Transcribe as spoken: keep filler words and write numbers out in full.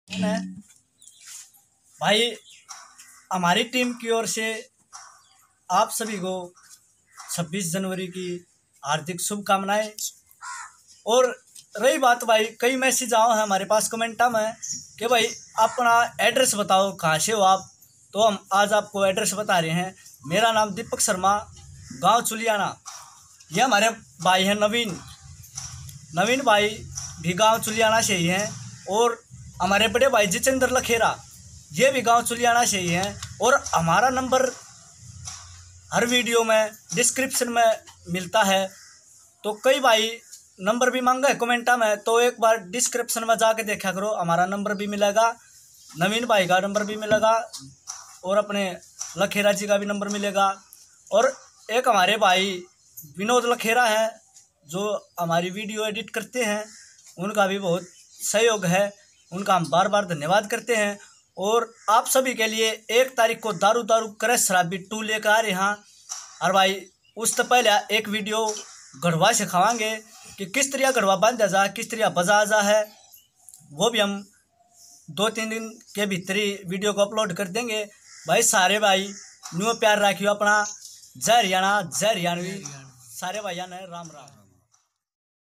है भाई, हमारी टीम की ओर से आप सभी को छब्बीस जनवरी की हार्दिक शुभकामनाएं। और रही बात भाई, कई मैसेज आओ हैं हमारे पास कमेंटा में कि भाई अपना एड्रेस बताओ, कहाँ से हो आप। तो हम आज आपको एड्रेस बता रहे हैं। मेरा नाम दीपक शर्मा, गांव चुलियाना। ये हमारे भाई हैं नवीन नवीन भाई भी गांव चुलियाना से ही हैं। और हमारे बड़े भाई जितेंद्र लखेरा, ये भी गांव चुलियाना से ही हैं। और हमारा नंबर हर वीडियो में डिस्क्रिप्शन में मिलता है। तो कई भाई नंबर भी मांगा है कमेंटा में, तो एक बार डिस्क्रिप्शन में जाके देखा करो, हमारा नंबर भी मिलेगा, नवीन भाई का नंबर भी मिलेगा और अपने लखेरा जी का भी नंबर मिलेगा। और एक हमारे भाई विनोद लखेरा है जो हमारी वीडियो एडिट करते हैं, उनका भी बहुत सहयोग है, उनका हम बार बार धन्यवाद करते हैं। और आप सभी के लिए एक तारीख को दारू दारू करे शराबी टू लेकर आ रहे हैं। और भाई उससे पहले एक वीडियो गढ़वा से खावांगे कि किस तरह गढ़वा बांधा जा, किस तरह बजा जा है, वो भी हम दो तीन दिन के भीतर ही वीडियो को अपलोड कर देंगे। भाई सारे भाई न्यू प्यार रखियो अपना। जय हरियाणा, जय हरियाणवी। सारे भाइयों ने राम राम।